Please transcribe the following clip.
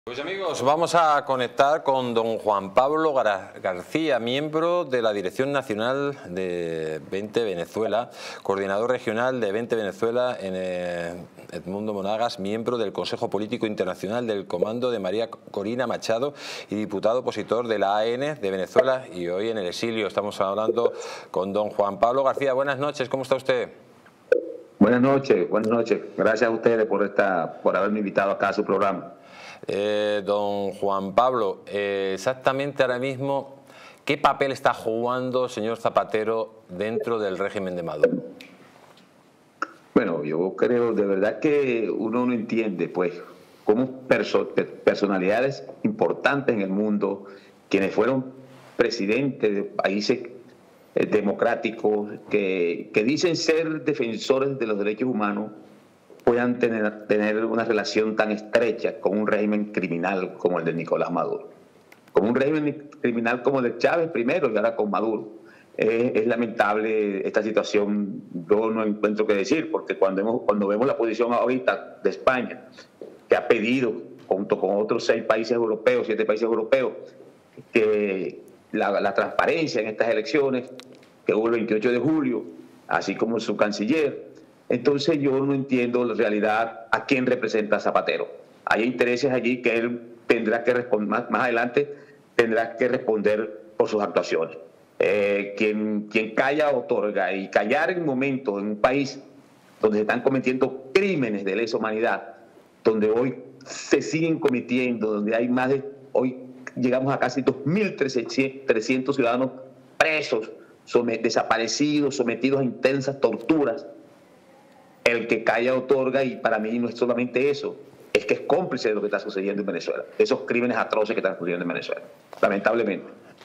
Pues amigos, vamos a conectar con don Juan Pablo García, miembro de la Dirección Nacional de 20 Venezuela, coordinador regional de 20 Venezuela en Edmundo Monagas, miembro del Consejo Político Internacional del Comando de María Corina Machado y diputado opositor de la AN de Venezuela y hoy en el exilio. Estamos hablando con don Juan Pablo García. Buenas noches, ¿cómo está usted? Buenas noches. Gracias a ustedes por haberme invitado acá a su programa. Don Juan Pablo, exactamente ahora mismo, ¿qué papel está jugando el señor Zapatero dentro del régimen de Maduro? Bueno, yo creo de verdad que uno no entiende, pues, cómo personalidades importantes en el mundo, quienes fueron presidentes de países democráticos, que dicen ser defensores de los derechos humanos, puedan tener una relación tan estrecha con un régimen criminal como el de Nicolás Maduro, con un régimen criminal como el de Chávez primero y ahora con Maduro. Es lamentable esta situación, yo no encuentro qué decir, porque cuando vemos la posición ahorita de España, que ha pedido, junto con otros 7 países europeos, que la transparencia en estas elecciones, que hubo el 28 de julio, así como su canciller. Entonces yo no entiendo en realidad a quién representa Zapatero. Hay intereses allí que él tendrá que responder, más adelante tendrá que responder por sus actuaciones. Quien calla otorga, y callar en momentos en un país donde se están cometiendo crímenes de lesa humanidad, donde hoy se siguen cometiendo, donde hay hoy llegamos a casi 2.300 ciudadanos presos, desaparecidos, sometidos a intensas torturas. El que calla otorga, y para mí no es solamente eso, es que es cómplice de lo que está sucediendo en Venezuela, de esos crímenes atroces que están sucediendo en Venezuela, lamentablemente.